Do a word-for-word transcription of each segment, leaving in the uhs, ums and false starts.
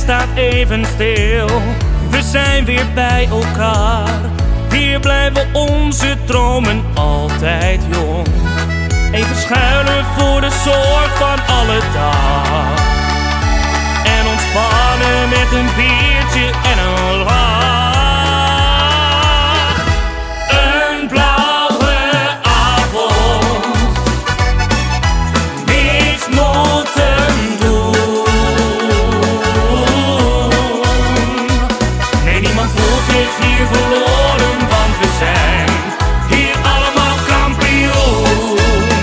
staat even stil. We zijn weer bij elkaar. Hier blijven onze dromen altijd jong. Even schuilen voor de zorg van alle dag. En ontspannen met een biertje en een lach. Een blauwe avond. Niks moeten doen. Nee, niemand voelt zich hier verloren, want we zijn hier allemaal kampioen.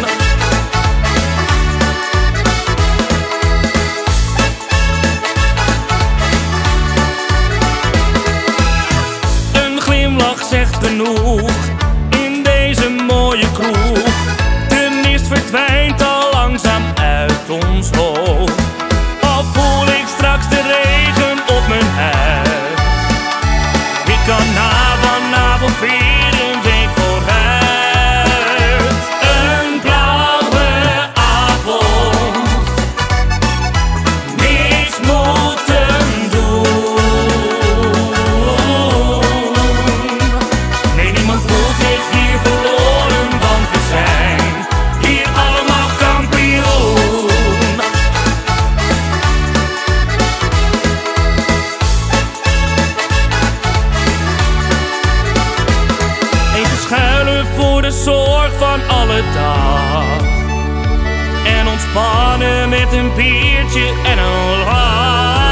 Een glimlach zegt genoeg in deze mooie kroeg. De mist verdwijnt al langzaam uit ons hoofd. Al voel ik straks de regen op mijn huid. Ik kan na vanavond weer een week vooruit. Een blauwe avond. Niks moeten doen. Nee, niemand voelt zich hier verloren, want we zijn hier allemaal kampioen. Even schuilen voor de zorg van alle dag. En ontspannen met een biertje en een lach.